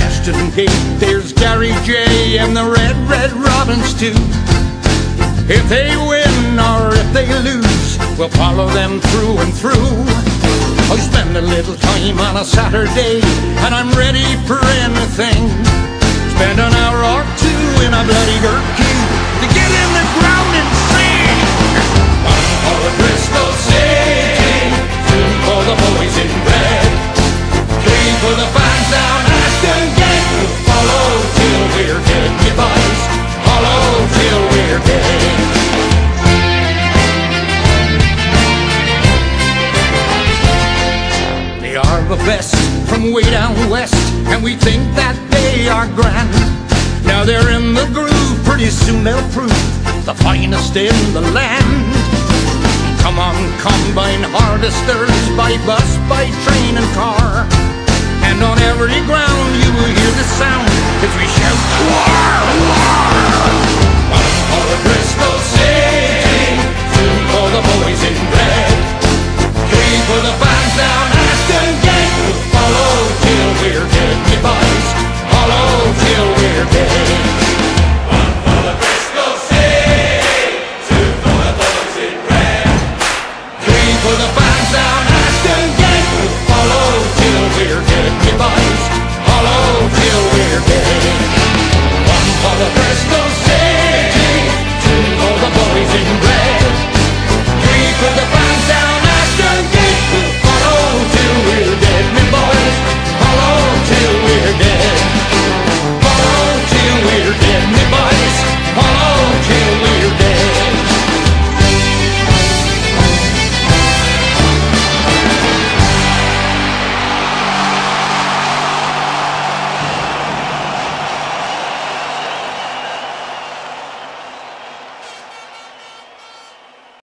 Ashton Gate, there's Gary J and the Red Robins too. If they win or if they lose, we'll follow them through and through. I spend a little time on a Saturday and I'm ready for anything. Spend an hour or two in a bloody gherkin to get in the ground and sing. One for the Bristol City, two for the boys in red, three for the fans down Ashton Gate. We'll follow till we're dead, you boys. Follow till we're dead. They are the best from way down west, and we think that they are grand. Now they're in the groove, pretty soon they'll prove the finest in the land. Come on, combine harvesters, by bus, by train and car, and on every ground you will hear the sound as we shout, war, war! One for the Bristol City, two for the boys in red, three for the fans down Ashton Gate. We'll follow till we're dead, you boys. Follow till we're dead. One for the Bristol City, two for the boys in red, three for the fans down Ashton Gate. We'll follow till we're dead, you boys. Follow till we're dead.